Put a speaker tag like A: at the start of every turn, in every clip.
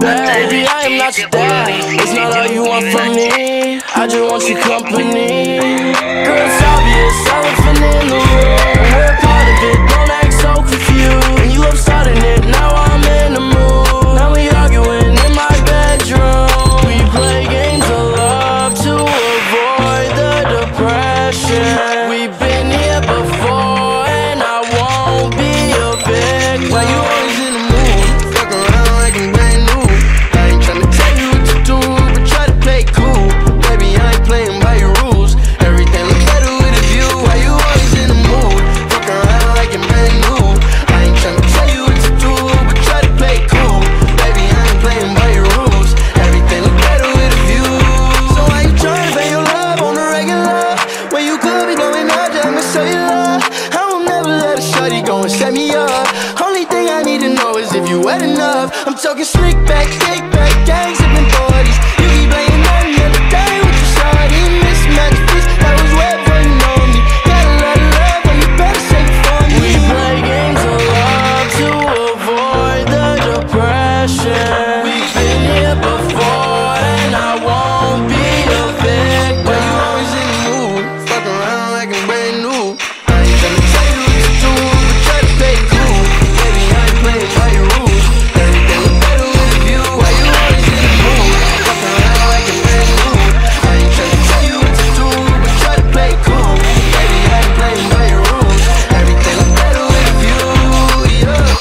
A: bad. Baby, I am not your dad. It's not all you want from me. I just want your company. Girl, it's obvious, elephant in the room. We're part of it, don't act so confused. And you love starting it, now I'm in the mood. Now we arguing in my bedroom. We play games of love to avoid the depression. We've been here before and I won't be a victim. Why you always in the mood? Fuck around like I'm brand new. I ain't tryna tell you what to do, but try to play cool. Baby, I ain't playing by your rules. Everything look better with a view. Why you always in the mood? Fuck around like I'm brand new. I ain't tryna tell you what to do, but try to play cool. Baby, I ain't playing by your rules. Everything look better with a view. So why you tryna pay your love on the regular when you could be going out there and say love? I will never let a shorty go and set me up. Only thing I need to know is if you wet enough. I'm talking slick back, kick back, gang sipping 40s. You keep playing nothing the other day with your shorty. Mismatch piece, that was wet for you know me. Got a lot of love, but you better save it for me. We play games of love to avoid the depression. We've been here before and I won't be a victim. Why you always in the mood? Fuck around like I'm brand new. I ain't tryna tell you what to do, but try to play cool. Baby, I ain't playing by your rules. Everything look better with a view. Why you always in the mood? Fuck around like I'm brand new. I ain't tryna tell you what to do, but try to play cool. Baby, I ain't playing by your rules. Everything look better with a view, yeah.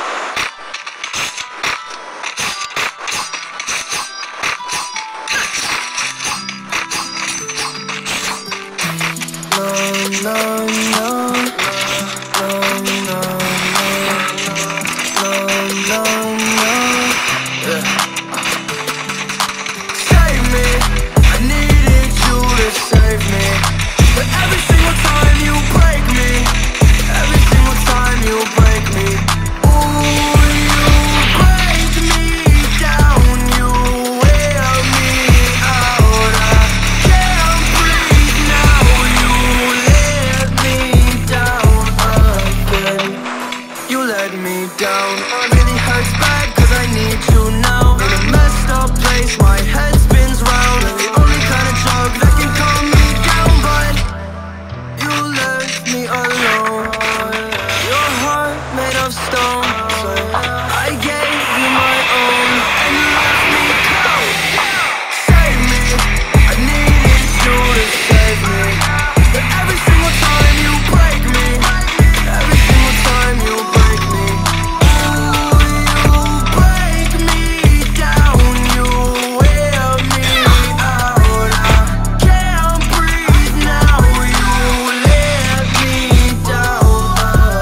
B: Save me, I needed you to save me. But every single time you break me, every single time you break me, ooh, you break me down, you wear me out. I can't breathe now, you let me down again. You let me down. It really hurts bad cause I need you now. In a messed up place, my head spins round. The only kind of drug that can calm me down, but you left me alone. Your heart made of stone, so I gave you my own, and you left me cold. Save me, I needed you to save me. But every single time you break me, every single time you break me, ooh, you break me down, you wear me out. I can't breathe now, you let me down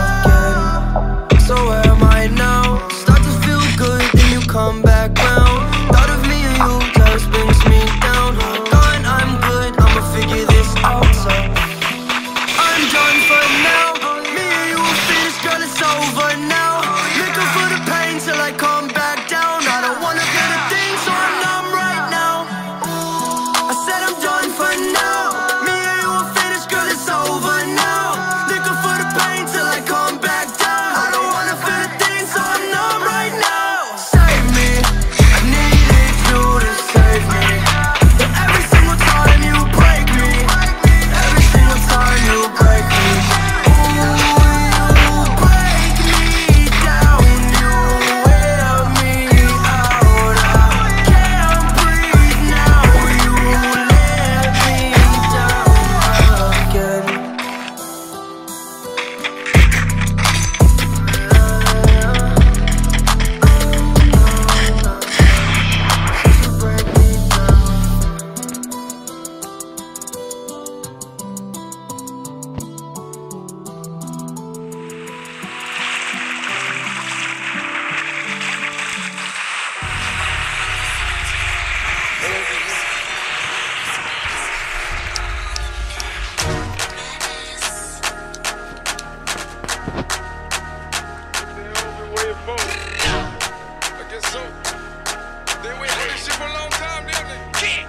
B: again. So where am I now? Start to feel good, then you come back round. Thought of me and you just brings me down. Thought I'm good, I'ma figure this out, so I'm done for now. Me and you will finish, girl, it's over now. Make up for the pain till I come back down. I don't wanna feel a thing, so I'm numb right now. I said I'm done for now. Me and you will finish, girl, it's over now. Make up for the pain till I come back down. I don't wanna feel a thing, so I'm numb right now. Save me, I needed you to save me. But every single time you break me, every single time you break me, ooh, you break me down, you wear me out. I can't breathe now, you let me down again. Break me down.
C: I guess so. They wait for this shit for a long time, didn't they? I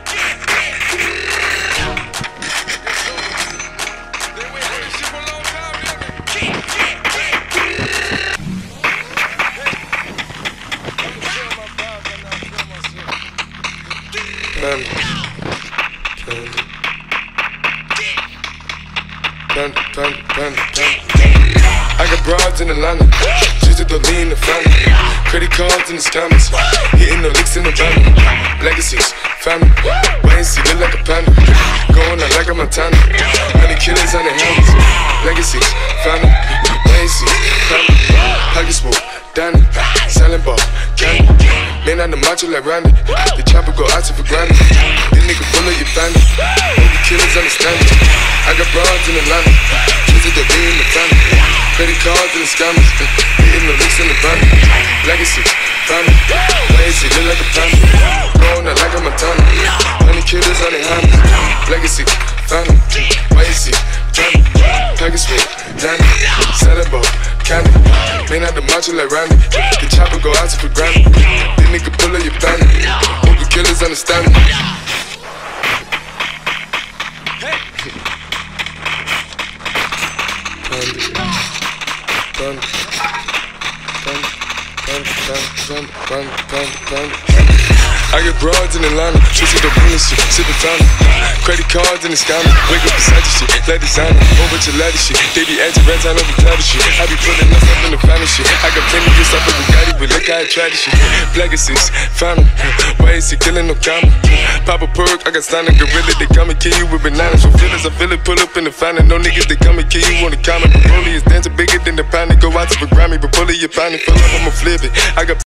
C: guess so. They wait for this shit for a long time, didn't they? Hey, I'm gonna tell my vibe right now. I got broads in Atlanta, just to lean the family. Credit cards in the scammers, hitting the licks in the van. Legacies, family, wait and see, look like a panda. Going out like a Montana, honey killers on their hands. Legacies, family, wait and see, family. Pocket smooth, Danny, selling ball, candy. Man on the macho like Randy, the chopper go out to for granted. This nigga full of your family, hope the killers understand it. I got broads in Atlanta, just to be in the family. Credit cards and the scammers, hitting the licks in the van. Legacy, family, lazy, look like a panda. Going out like a Montana, honey killers on their hands. Legacy, family, lazy, family. Package sweet, Danny, selling ball, candy. Man out the macho like Randy, the chopper go out to for granted. This nigga pull up your family, hope the killers understand me. I get broads in Atlanta, twisted up in the shit, sippin' fountain. Credit cards in the scammers, wake up beside the shit, like designer, whole bunch of ladder shit. They be acting rats, I know the cloud shit. I be pulling myself in the family shit. I got plenty of stuff with Bugatti, but look how I tried this shit. Legacies, found them, why is he killing no comma? Pop a perk, I got stunning gorilla, they come and kill you with bananas. For feelings, I feel it, pull up in the fountain. No niggas, they come and kill you on the comment. Broly is dancing bigger than the pound, they go out to the Grammy, but pull it, your pound, full up, I'ma flip it. I got